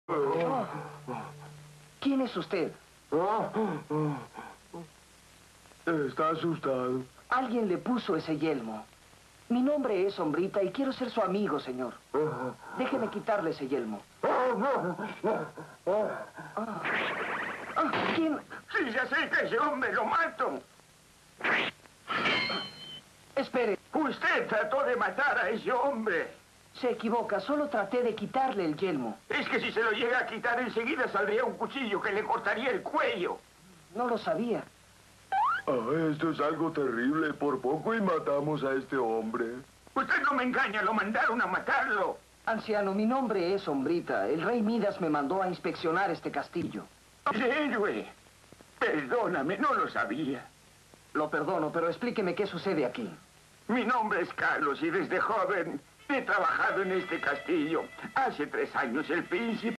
¿Quién es usted? Está asustado. Alguien le puso ese yelmo. Mi nombre es Sombrita y quiero ser su amigo, señor. Déjeme quitarle ese yelmo. ¿Quién? Si se acerca ese hombre, lo mato. Espere. Usted trató de matar a ese hombre. Se equivoca, solo traté de quitarle el yelmo. Es que si se lo llega a quitar, enseguida saldría un cuchillo que le cortaría el cuello. No lo sabía. Esto es algo terrible. Por poco y matamos a este hombre. Usted no me engaña, lo mandaron a matarlo. Anciano, mi nombre es Sombrita. El rey Midas me mandó a inspeccionar este castillo. Héroe, perdóname, no lo sabía. Lo perdono, pero explíqueme qué sucede aquí. Mi nombre es Carlos y desde joven he trabajado en este castillo. Hace 3 años el príncipe